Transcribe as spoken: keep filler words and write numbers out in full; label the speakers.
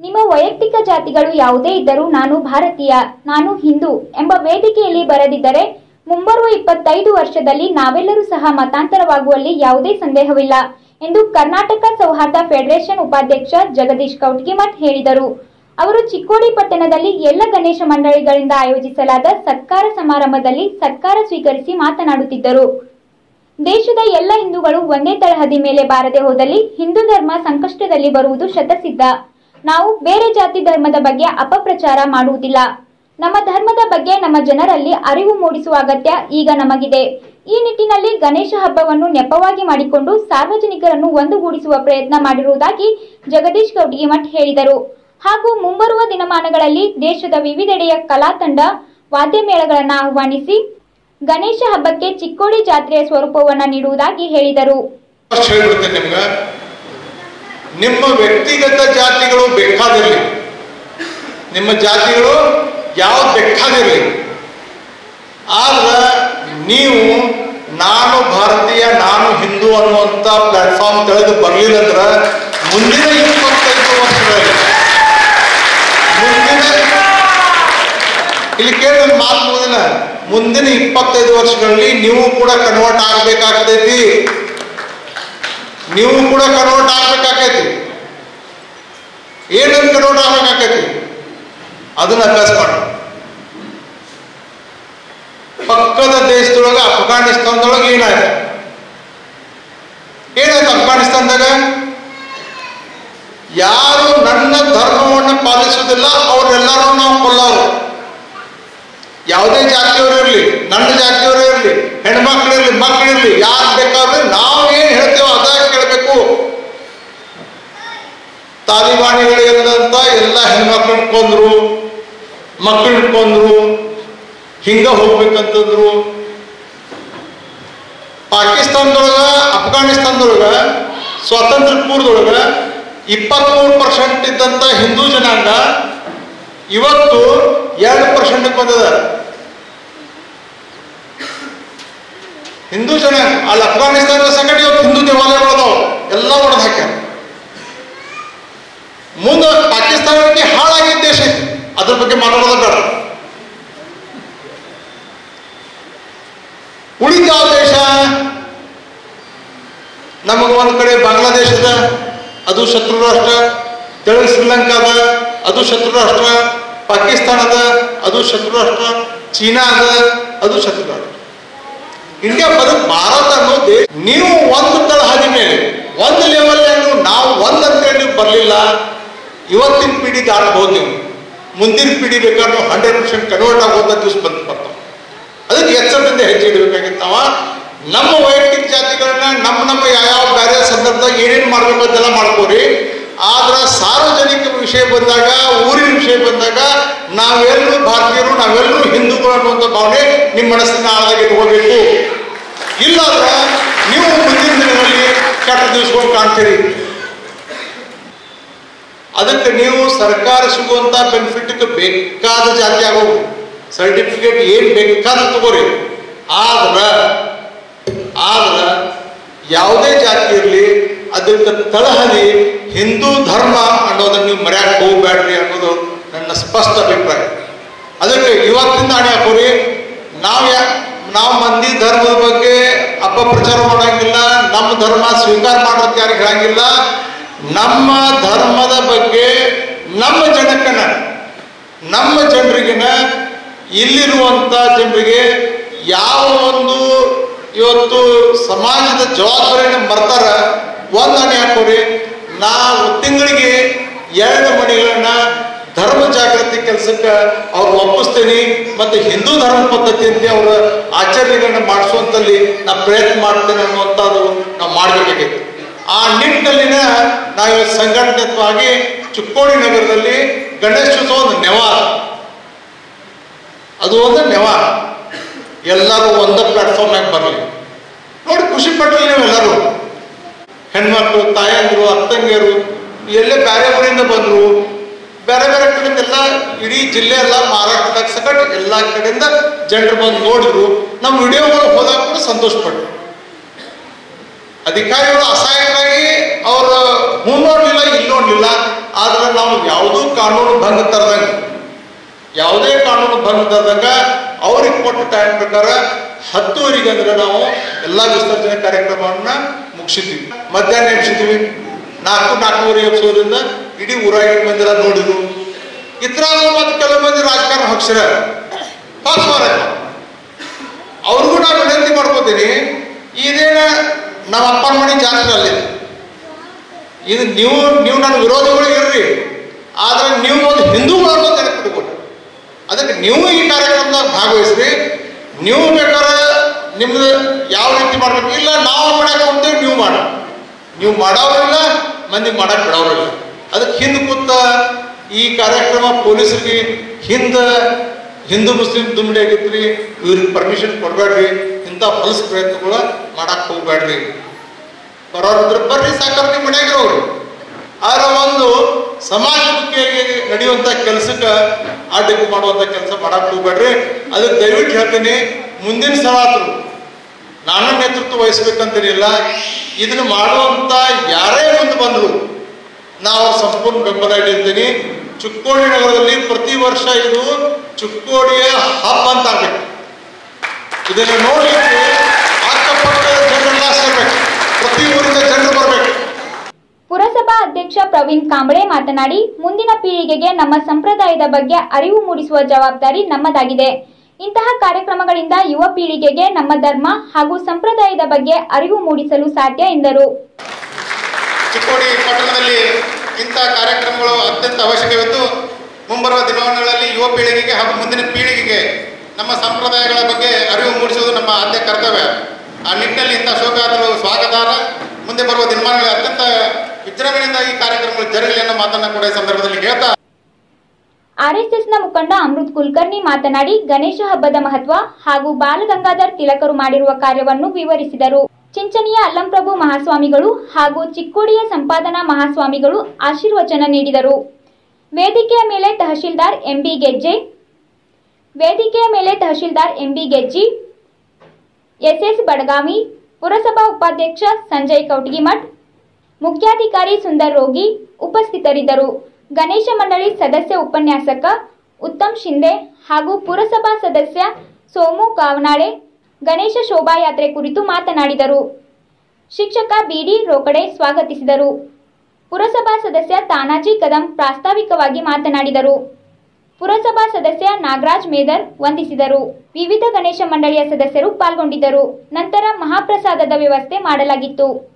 Speaker 1: ನಿಮ್ಮ ವೈಯಕ್ತಿಕ ಜಾತಿಗಳು ಯಾವುದೇ ಇದ್ದರೂ ನಾನು ಭಾರತೀಯ, ನಾನು ಹಿಂದೂ ಎಂಬ ವೇದಿಕೆಯಲ್ಲಿ ಬರೆದಿದ್ದರೆ ಮುಂಬರುವ ಇಪ್ಪತ್ತೈದು ವರ್ಷದಲ್ಲಿ ನಾವೆಲ್ಲರೂ ಸಹ ಮತಾಂತರವಾಗುವಲ್ಲಿ ಯಾವುದೇ ಸಂದೇಹವಿಲ್ಲ ಎಂದು ಕರ್ನಾಟಕ ಸೌಹಾರ್ದ ಫೆಡರೇಷನ್ ಉಪಾಧ್ಯಕ್ಷ ಜಗದೀಶ್ ಕೌಟಗಿಮಠ್ ಹೇಳಿದರು. ಅವರು ಚಿಕ್ಕೋಡಿ ಪಟ್ಟಣದಲ್ಲಿ ಎಲ್ಲ ಗಣೇಶ ಮಂಡಳಿಗಳಿಂದ ಆಯೋಜಿಸಲಾದ ಸತ್ಕಾರ ಸಮಾರಂಭದಲ್ಲಿ ಸತ್ಕಾರ ಸ್ವೀಕರಿಸಿ ಮಾತನಾಡುತ್ತಿದ್ದರು. ದೇಶದ ಎಲ್ಲ ಹಿಂದೂಗಳು ಒಂದೇ ತಳಹದಿ ಮೇಲೆ ಬಾರದೆ ಹೋದಲ್ಲಿ ಹಿಂದೂ ಧರ್ಮ ಸಂಕಷ್ಟದಲ್ಲಿ ಬರುವುದು ಶತಸಿದ್ಧ. ನಾವು ಬೇರೆ ಜಾತಿ ಧರ್ಮದ ಬಗ್ಗೆ ಅಪಪ್ರಚಾರ ಮಾಡುವುದಿಲ್ಲ. ನಮ್ಮ ಧರ್ಮದ ಬಗ್ಗೆ ನಮ್ಮ ಜನರಲ್ಲಿ ಅರಿವು ಮೂಡಿಸುವ ಅಗತ್ಯ ಈಗ ನಮಗಿದೆ. ಈ ನಿಟ್ಟಿನಲ್ಲಿ ಗಣೇಶ ಹಬ್ಬವನ್ನು ನೆಪವಾಗಿ ಮಾಡಿಕೊಂಡು ಸಾರ್ವಜನಿಕರನ್ನು ಒಂದುಗೂಡಿಸುವ ಪ್ರಯತ್ನ ಮಾಡಿರುವುದಾಗಿ ಜಗದೀಶ್ ಕೌಟಗಿಮಠ್ ಹೇಳಿದರು. ಹಾಗೂ ಮುಂಬರುವ ದಿನಮಾನಗಳಲ್ಲಿ ದೇಶದ ವಿವಿಧೆಡೆಯ ಕಲಾ ತಂಡ, ವಾದ್ಯ ಮೇಳಗಳನ್ನು ಆಹ್ವಾನಿಸಿ ಗಣೇಶ ಹಬ್ಬಕ್ಕೆ ಚಿಕ್ಕೋಡಿ ಜಾತ್ರೆಯ ಸ್ವರೂಪವನ್ನು ನೀಡುವುದಾಗಿ ಹೇಳಿದರು.
Speaker 2: ನಿಮ್ಮ ವ್ಯಕ್ತಿಗತ ಜಾತಿಗಳು ಬೇಕಾದಿರಲಿ, ನಿಮ್ಮ ಜಾತಿಗಳು ಯಾವ್ದು ಬೇಕಾದಿರಲಿ, ಆದ್ರೆ ನೀವು ನಾನು ಭಾರತೀಯ ನಾನು ಹಿಂದೂ ಅನ್ನುವಂಥ ಪ್ಲಾಟ್ಫಾರ್ಮ್ ತೆಗೆದು ಬರಲಿಲ್ಲ ಅಂದ್ರೆ ಮುಂದಿನ ಇಪ್ಪತ್ತೈದು ವರ್ಷಗಳಲ್ಲಿ ಮುಂದಿನ ಇಲ್ಲಿ ಕೇಳಿದ ಮಾತು ಮುಂದಿನ ಮುಂದಿನ ಇಪ್ಪತ್ತೈದು ವರ್ಷಗಳಲ್ಲಿ ನೀವು ಕೂಡ ಕನ್ವರ್ಟ್ ಆಗ್ಬೇಕಾಗ್ತೈತಿ ನೀವು ಕೂಡ ಕನ್ವರ್ಟ್ ಆಗ್ಬೇಕಾಕೈತಿ ಏನಂತ ಕನ್ವರ್ಟ್ ಆಗ್ಬೇಕಾಕೈತಿ ಅದನ್ನ ಅಭ್ಯಾಸ ಮಾಡಿ. ಪಕ್ಕದ ದೇಶದೊಳಗೆ ಅಫ್ಘಾನಿಸ್ತಾನದೊಳಗೆ ಏನಾಯ್ತು ಏನಾಯ್ತು ಅಫ್ಘಾನಿಸ್ತಾನದಾಗ ಯಾರು ನನ್ನ ಧರ್ಮವನ್ನು ಪಾಲಿಸುವುದಿಲ್ಲ ಅವ್ರೆಲ್ಲರೂ ನಾವು ಕೊಲ್ಲೋರು. ಯಾವುದೇ ಜಾತಿಯವರು ಇರಲಿ, ನನ್ನ ಜಾತಿಯವರು ಇರಲಿ, ಹೆಣ್ಮಕ್ಳಿರ್ಲಿ ಮಕ್ಕಳಿರ್ಲಿ, ಯಾರು ಬೇಕಾದ್ರೆ ನಾವು ಏನ್ ಹೇಳ್ತೇವೋ ಅದ ಕೇಳಬೇಕು. ತಾಲಿಬಾನಿಗಳಿಲ್ಲದಂತ ಎಲ್ಲ ಹೆಣ್ಮಕ್ಳನ್ನ ಕೊಂದ್ರು, ಮಕ್ಕಳನ್ನ ಕೊಂದ್ರು, ಹಿಂಗ ಹೋಗ್ಬೇಕಂತಂದ್ರು. ಪಾಕಿಸ್ತಾನದೊಳಗ ಅಫ್ಘಾನಿಸ್ತಾನದೊಳಗ ಸ್ವಾತಂತ್ರ್ಯ ಪೂರ್ವದೊಳಗ ಇಪ್ಪತ್ಮೂರು ಪರ್ಸೆಂಟ್ ಇದ್ದಂತ ಹಿಂದೂ ಜನಾಂಗ ಇವತ್ತು ಎರಡು ಪರ್ಸೆಂಟ್ ಬಂದದ. ಹಿಂದೂ ಜನಾಂಗ ಅಲ್ಲಿ ಅಫ್ಘಾನಿಸ್ತಾನದ ಸಂಗತಿ ಇವತ್ತು ಹಿಂದೂ ದೇವಾಲಯಗಳದಾವ ಎಲ್ಲ ಹೊಡೆದು ಹಾಕ್ಯಾರ. ಮುಂದೆ ಪಾಕಿಸ್ತಾನಕ್ಕೆ ಹಾಳಾಗಿದ್ದ ದೇಶ ಅದ್ರ ಬಗ್ಗೆ ಮಾತಾಡೋದ ಬೇಡ. ಉಳಿದ ಯಾವ ದೇಶ? ನಮಗ ಒಂದ್ ಕಡೆ ಬಾಂಗ್ಲಾದೇಶದ ಅದು ಶತ್ರು ರಾಷ್ಟ್ರ, ತೆಳಗ್ ಶ್ರೀಲಂಕಾದ ಅದು ಶತ್ರು ರಾಷ್ಟ್ರ, ಪಾಕಿಸ್ತಾನದ ಅದು ಶತ್ರು ರಾಷ್ಟ್ರ, ಚೀನಾ ಅದ ಅದು ಶತ್ರು ರಾಷ್ಟ್ರ. ಇಂಡಿಯಾ ಬದಲು ಭಾರತ ಅನ್ನೋ ದೇಶ. ನೀವು ಒಂದು ತಳಹದಿ ಮೇಲೆ ಒಂದು ಲೆವೆಲ್ ನಾವು ಒಂದಂತೇಳಿ ನೀವು ಬರಲಿಲ್ಲ, ಇವತ್ತಿನ ಪೀಡಿ ದಾಟಬಹುದು. ನೀವು ಮುಂದಿನ ಪೀಡಿ ಬೇಕಾದ್ರೆ ಹಂಡ್ರೆಡ್ ಪರ್ಸೆಂಟ್ ಕನ್ವರ್ಟ್ ಆಗುವಂತ ದಿವಸ ಬಂದು ಬರ್ತಾವ. ಅದಕ್ಕೆ ಎಚ್ಚರದಿಂದ ಹೆಜ್ಜೆ ಇಡಬೇಕಾಗಿತ್ತಾವ. ನಮ್ಮ ವೈಯಕ್ತಿಕ ಜಾತಿಗಳನ್ನ ನಮ್ಮ ನಮ್ಮ ಯಾವ ಬೇರೆ ಸಂದರ್ಭದಾಗ ಏನೇನು ಮಾಡ್ಬೇಕು ಅಂತೆಲ್ಲ ಮಾಡ್ಕೋರಿ. ಆದ್ರೆ ಸಾರ್ವಜನಿಕ ವಿಷಯ ಬಂದಾಗ, ಊರಿನ ವಿಷಯ ಬಂದಾಗ ನಾವೆಲ್ಲರೂ ಭಾರತೀಯರು, ನಾವೆಲ್ಲರೂ ಹಿಂದೂಗಳು ಅನ್ನುವಂಥ ಭಾವನೆ ನಿಮ್ಮ ಮನಸ್ಸಿನ ಆಳವಾಗಿ ಇಟ್ಕೋಬೇಕು. ಇಲ್ಲಾಂದ್ರೆ ನೀವು ಮುಂದಿನ ದಿನಗಳಲ್ಲಿ ಕೆಟ್ಟ ದಿವಸಗಳು ಕಾಣ್ತೀರಿ. ಅದಕ್ಕೆ ನೀವು ಸರ್ಕಾರ ಸಿಗುವಂತ ಬೆನಿಫಿಟ್ಗೆ ಬೇಕಾದ ಜಾತಿ ಆಗೋದು, ಸರ್ಟಿಫಿಕೇಟ್ ಏನ್ ಬೇಕಾದ ತಗೋರಿ. ಆದ್ರ ಆದ್ರ ಯಾವುದೇ ಜಾತಿ ಇರಲಿ ಅದಕ್ಕೆ ತಳಹದಿ ಹಿಂದೂ ಧರ್ಮ ಅನ್ನೋದನ್ನ ನೀವು ಮರ್ಯಾಕೆ ಹೋಗ್ಬೇಡ್ರಿ ಅನ್ನೋದು ನನ್ನ ಸ್ಪಷ್ಟ ಅಭಿಪ್ರಾಯ. ಅದಕ್ಕೆ ಇವತ್ತಿಂದ ಹಣೆ ಹಾಕೋರಿ. ನಾವು ಯಾ ನಾವು ಮಂದಿ ಧರ್ಮದ ಬಗ್ಗೆ ಅಪಪ್ರಚಾರ ಮಾಡಂಗಿಲ್ಲ, ನಮ್ಮ ಧರ್ಮ ಸ್ವೀಕಾರ ಮಾಡೋದು ಯಾರಿಗೆ ಹೇಳಂಗಿಲ್ಲ. ನಮ್ಮ ಧರ್ಮದ ಬಗ್ಗೆ ನಮ್ಮ ಜನಕ್ಕನ ನಮ್ಮ ಜನರಿಗಿನ ಇಲ್ಲಿರುವಂತ ಜನರಿಗೆ ಯಾವ ಒಂದು ಇವತ್ತು ಸಮಾಜದ ಜವಾಬ್ದಾರಿಯನ್ನು ಮರ್ತಾರ. ಒಂದು ಹಣೆ ಹಾಕೋರಿ. ನಾವು ತಿಂಗಳಿಗೆ ಎರಡು ಮಣಿಗಳನ್ನ ಧರ್ಮ ಜಾಗೃತಿ ಕೆಲಸಕ್ಕೆ ಅವ್ರು ಒಪ್ಪಿಸ್ತೇನೆ. ಮತ್ತೆ ಹಿಂದೂ ಧರ್ಮ ಪದ್ಧತಿಯಂತೆ ಅವರ ಆಚರಣೆಗಳನ್ನ ಮಾಡಿಸುವಂತಲ್ಲಿ ನಾ ಪ್ರಯತ್ನ ಮಾಡ್ತೇನೆ ಅನ್ನುವಂಥದ್ದು ನಾವು ಮಾಡಬೇಕಾಗಿತ್ತು. ಆ ನಿಟ್ಟಿನಲ್ಲಿನ ನಾವು ಸಂಘಟನಾತ್ಮಕವಾಗಿ ಚಿಕ್ಕೋಡಿ ನಗರದಲ್ಲಿ ಗಣೇಶೋತ್ಸವ ಒಂದು ನೆವ, ಅದು ಒಂದು ನೆವ. ಎಲ್ಲರೂ ಒಂದೇ ಪ್ಲಾಟ್ಫಾರ್ಮ್ ಆಗಿ ಬರಲಿ ನೋಡಿ, ಖುಷಿ ಪಟ್ಟಲಿ. ನೀವೆಲ್ಲರೂ ಹೆಣ್ಮಕ್ಳು, ತಾಯಂದಿರು, ಅತ್ತಂಗಿಯರು ಎಲ್ಲೇ ಬೇರೆ ಊರಿಂದ ಬಂದರು, ಬೇರೆ ಬೇರೆ ಕಡೆಯಿಂದ ಎಲ್ಲ ಇಡೀ ಜಿಲ್ಲೆ ಎಲ್ಲ ಮಹಾರಾಷ್ಟ್ರದಾಗ ಸಕಟ್ ಎಲ್ಲ ಕಡೆಯಿಂದ ಜನರು ಬಂದು ನೋಡಿದ್ರು. ನಮ್ಮ ವಿಡಿಯೋಗಳು ಹೋದಾಗ ಕೂಡ ಸಂತೋಷ ಪಟ್ಟರು. ಅಧಿಕಾರಿಗಳು ಅಸಹಾಯಕರಾಗಿ ಅವರು ಹೂ ನೋಡ್ಲಿಲ್ಲ, ಇಲ್ಲಿ ನೋಡ್ಲಿಲ್ಲ. ಆದ್ರೆ ನಾವು ಯಾವುದೂ ಕಾನೂನು ಭಂಗ ತರದಂಗ ಯಾವುದೇ ಕಾನೂನು ಭಂಗ ತರದಂಗ ಅವ್ರಿಗೆ ಕೊಟ್ಟ ಟೈಮ್ ಪ್ರಕಾರ ಹತ್ತುವರೆಗೆ ಅಂದ್ರೆ ನಾವು ಎಲ್ಲ ವಿಸರ್ಜನೆ ಕಾರ್ಯಕ್ರಮವನ್ನ ಮುಗಿಸಿದ್ವಿ. ಮಧ್ಯಾಹ್ನ ಎಬ್ಸಿದ್ವಿ, ನಾಲ್ಕು ನಾಲ್ಕೂವರೆ ಎಬ್ಸೋದ್ರಿಂದ ಇಡೀ ಊರಾಗಿನ ಮಂದಿರ ನೋಡಿದ್ರು. ಇದ್ರಾಗ ಮತ್ತು ಕೆಲವು ಮಂದಿ ರಾಜಕಾರಣ ಹಕ್ಷರ ಪಾಸ್ ಮಾರ ಅವ್ರಿಗೂ ನಾನು ವಿನಂತಿ ಮಾಡ್ಕೋತೀನಿ, ಇದೇನ ನಮ್ಮ ಅಪ್ಪನ ಮನೆ ಜಾತ್ರೆ ಅಲ್ಲಿ ಇದು ನೀವು ನೀವು ನನ್ನ ವಿರೋಧಿಗಳು ಇರ್ರಿ, ಆದ್ರೆ ನೀವು ಒಂದು ಹಿಂದೂಗಳನ್ನು ನೆನಪಿಟ್ಕೊಳ್ರಿ. ಅದಕ್ಕೆ ನೀವು ಈ ಕಾರ್ಯಕ್ರಮದಾಗ ಭಾಗವಹಿಸ್ರಿ. ನೀವು ಬೇಕಾದ್ರೆ ನಿಮ್ದು ಯಾವ ರೀತಿ ಮಾಡ್ಬೇಕು, ಇಲ್ಲ ನಾವು ಮಾಡಕ್ಕೆ ಹೋಗ್ತೇವೆ ನೀವು ಮಾಡ ನೀವು ಮಾಡೋರಿಲ್ಲ, ಮಂದಿ ಮಾಡಕ್ ಬಿಡೋರಿಲ್ಲ. ಅದಕ್ಕೆ ಹಿಂದೆ ಕೂತ ಈ ಕಾರ್ಯಕ್ರಮ ಪೊಲೀಸರಿಗೆ ಹಿಂದೆ ಹಿಂದೂ ಮುಸ್ಲಿಂ ದುಮ್ಮಿಡಿ ಆಗಿತ್ರಿ, ಇವ್ರಿಗೆ ಪರ್ಮಿಷನ್ ಕೊಡಬೇಡ್ರಿ, ಇಂಥ ಹೊಲಸು ಪ್ರಯತ್ನಗಳು ಮಾಡಕ್ಕೆ ಹೋಗ್ಬೇಡ್ರಿ. ಬರೋರಿದ್ರೆ ಬರ್ರಿ, ಸಾಕಾರ ನಿಮ್ಮ ಮನೆಯಾಗಿರೋರು. ಆದ್ರೆ ಒಂದು ಸಮಾಜಮುಖಿಯಾಗಿ ನಡೆಯುವಂಥ ಕೆಲಸಕ್ಕೆ ಅಡ್ಡಿಗೆ ಮಾಡುವಂಥ ಕೆಲಸ ಮಾಡಕ್ಕೆ ಹೋಗ್ಬೇಡ್ರಿ. ಅದಕ್ಕೆ ದಯವಿಟ್ಟು ಹೇಳ್ತೀನಿ, ಮುಂದಿನ ಸಲ ಆದ್ರು ನಾನು ನೇತೃತ್ವ ವಹಿಸ್ಬೇಕಂತೇನಿಲ್ಲ, ಇದನ್ನ ಮಾಡುವಂಥ ಯಾರೇ ಮುಂದೆ ಬಂದರು ನಾವು ಸಂಪೂರ್ಣ ಬೆಂಬಲ ಇಟ್ಟಿರ್ತೀನಿ. ಚಿಕ್ಕೋಡಿ ನಗರದಲ್ಲಿ ಪ್ರತಿ ವರ್ಷ ಇದು ಚಿಕ್ಕೋಡಿಯ ಹಬ್ಬ ಅಂತ ಆಗ್ಬೇಕು. ಇದನ್ನು ನೋಡಲಿಕ್ಕೆ ಅಕ್ಕಪಕ್ಕದ ಜನರೆಲ್ಲ ಸೇರ್ಬೇಕು, ಪ್ರತಿ ಊರಿಂದ ಜನರು ಬರಬೇಕು.
Speaker 1: ಪುರಸಭಾ ಅಧ್ಯಕ್ಷ ಪ್ರವೀಣ್ ಕಾಂಬಳೆ ಮಾತನಾಡಿ, ಮುಂದಿನ ಪೀಳಿಗೆಗೆ ನಮ್ಮ ಸಂಪ್ರದಾಯದ ಬಗ್ಗೆ ಅರಿವು ಮೂಡಿಸುವ ಜವಾಬ್ದಾರಿ ನಮ್ಮದಾಗಿದೆ. ಇಂತಹ ಕಾರ್ಯಕ್ರಮಗಳಿಂದ ಯುವ ಪೀಳಿಗೆಗೆ ನಮ್ಮ ಧರ್ಮ ಹಾಗೂ ಸಂಪ್ರದಾಯದ ಬಗ್ಗೆ ಅರಿವು ಮೂಡಿಸಲು ಸಾಧ್ಯ ಎಂದರು.
Speaker 3: ಚಿಕ್ಕೋಡಿ ಪಟ್ಟಣದಲ್ಲಿ ಇಂತಹ ಕಾರ್ಯಕ್ರಮಗಳು ಅತ್ಯಂತ ಅವಶ್ಯಕವಿದ್ದು, ಮುಂಬರುವ ದಿನಮಾನಗಳಲ್ಲಿ ಯುವ ಪೀಳಿಗೆಗೆ ಹಾಗೂ ಮುಂದಿನ ಪೀಳಿಗೆಗೆ ನಮ್ಮ ಸಂಪ್ರದಾಯಗಳ ಬಗ್ಗೆ ಅರಿವು ಮೂಡಿಸುವುದು ನಮ್ಮ ಆದ್ಯ ಕರ್ತವ್ಯ. ಆ ನಿಟ್ಟಿನಲ್ಲಿ ಇಂತಹ ಶೋಭಾಯಾತ್ರೆಗಳು ಸ್ವಾಗತಾರ್ಹ. ಮುಂದೆ ಬರುವ ದಿನಮಾನಗಳಲ್ಲಿ ಅತ್ಯಂತ ವಿಜೃಂಭಣೆಯಿಂದ ಈ ಕಾರ್ಯಕ್ರಮಗಳು ಜರಗಲಿ ಅನ್ನೋ ಮಾತನ್ನ ಕೂಡ ಈ ಸಂದರ್ಭದಲ್ಲಿ ಹೇಳ್ತಾ,
Speaker 1: ಆರ್ಎಸ್ಎಸ್ನ ಮುಖಂಡ ಅಮೃತ್ ಕುಲಕರ್ಣಿ ಮಾತನಾಡಿ, ಗಣೇಶ ಹಬ್ಬದ ಮಹತ್ವ ಹಾಗೂ ಬಾಲಗಂಗಾಧರ್ ತಿಲಕರು ಮಾಡಿರುವ ಕಾರ್ಯವನ್ನು ವಿವರಿಸಿದರು. ಚಿಂಚಣಿಯ ಅಲ್ಲಂಪ್ರಭು ಮಹಾಸ್ವಾಮಿಗಳು ಹಾಗೂ ಚಿಕ್ಕೋಡಿಯ ಸಂಪಾದನಾ ಮಹಾಸ್ವಾಮಿಗಳು ಆಶೀರ್ವಚನ ನೀಡಿದರು. ವೇದಿಕೆಯ ಮೇಲೆ ತಹಶೀಲ್ದಾರ್ ಎಂಬಿ ಗೆಜ್ಜೆ ವೇದಿಕೆಯ ಮೇಲೆ ತಹಶೀಲ್ದಾರ್ ಎಂಬಿ ಗೆಜ್ಜಿ, ಎಸ್ಎಸ್ ಬಡಗಾವಿ, ಪುರಸಭಾ ಉಪಾಧ್ಯಕ್ಷ ಸಂಜಯ್ ಕೌಟಗಿಮಠ್, ಮುಖ್ಯಾಧಿಕಾರಿ ಸುಂದರ್ ರೋಗಿ ಉಪಸ್ಥಿತರಿದ್ದರು. ಗಣೇಶ ಮಂಡಳಿ ಸದಸ್ಯ ಉಪನ್ಯಾಸಕ ಉತ್ತಮ್ ಶಿಂದೆ ಹಾಗೂ ಪುರಸಭಾ ಸದಸ್ಯ ಸೋಮು ಕಾವನಾಳೆ ಗಣೇಶ ಶೋಭಾಯಾತ್ರೆ ಕುರಿತು ಮಾತನಾಡಿದರು. ಶಿಕ್ಷಕ ಬಿಡಿ ರೋಕಡೆ ಸ್ವಾಗತಿಸಿದರು. ಪುರಸಭಾ ಸದಸ್ಯ ತಾನಾಜಿ ಕದಂ ಪ್ರಾಸ್ತಾವಿಕವಾಗಿ ಮಾತನಾಡಿದರು. ಪುರಸಭಾ ಸದಸ್ಯ ನಾಗರಾಜ್ ಮೇದರ್ ವಂದಿಸಿದರು. ವಿವಿಧ ಗಣೇಶ ಮಂಡಳಿಯ ಸದಸ್ಯರು ಪಾಲ್ಗೊಂಡಿದ್ದರು. ನಂತರ ಮಹಾಪ್ರಸಾದದ ವ್ಯವಸ್ಥೆ ಮಾಡಲಾಗಿತ್ತು.